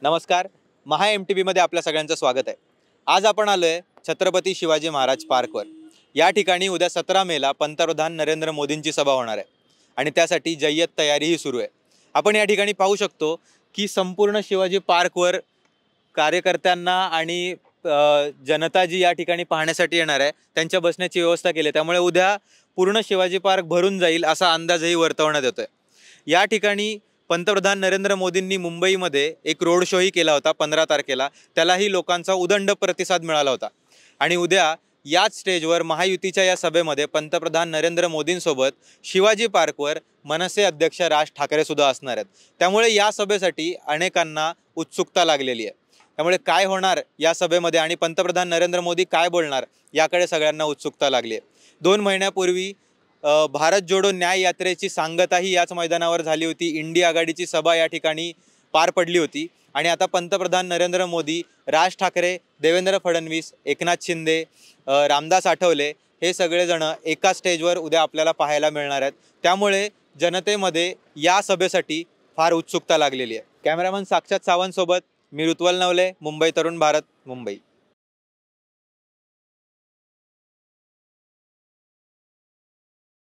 नमस्कार. महा MTVमध्ये आपल्या सगळ्यांचं स्वागत आहे. आज आपण आलोय छत्रपती शिवाजी महाराज पार्कवर. या ठिकाणी उद्या 17 मेला पंतप्रधान नरेंद्र मोदींची सभा होणार आहे आणि त्यासाठी जय्यत तयारीही सुरू आहे. आपण या ठिकाणी पाहू शकतो की संपूर्ण शिवाजी पार्कवर कार्यकर्त्यांना आणि जनता जी या ठिकाणी पाहण्यासाठी येणार आहे त्यांच्या बसण्याची व्यवस्था केली आहे. त्यामुळे उद्या पूर्ण शिवाजी पार्क भरून जाईल असा अंदाजही वर्तवण्यात येतोय. या ठिकाणी पंतप्रधान नरेंद्र मोदींनी मुंबईमध्ये एक रोड शोही केला होता 15 तारखेला. त्यालाही लोकांचा उदंड प्रतिसाद मिळाला होता आणि उद्या याच स्टेजवर महायुतीच्या या सभेमध्ये पंतप्रधान नरेंद्र मोदींसोबत शिवाजी पार्कवर मनसे अध्यक्ष राज ठाकरे सुद्धा असणार आहेत. त्यामुळे या सभेसाठी अनेकांना उत्सुकता लागलेली आहे. त्यामुळे काय होणार या सभेमध्ये आणि पंतप्रधान नरेंद्र मोदी काय बोलणार याकडे सगळ्यांना उत्सुकता लागली आहे. 2 महिन्यापूर्वी भारत जोडो न्याय यात्रेची सांगताही याच मैदानावर झाली होती. इंडिया आघाडीची सभा या ठिकाणी पार पडली होती आणि आता पंतप्रधान नरेंद्र मोदी, राज ठाकरे, देवेंद्र फडणवीस, एकनाथ शिंदे, रामदास आठवले हे सगळेजण एका स्टेजवर उद्या आपल्याला पाहायला मिळणार आहेत. त्यामुळे जनतेमध्ये या सभेसाठी फार उत्सुकता लागलेली आहे. कॅमेरामन साक्षात सावंतसोबत मी ऋत्वल नवले, मुंबई तरुण भारत, मुंबई.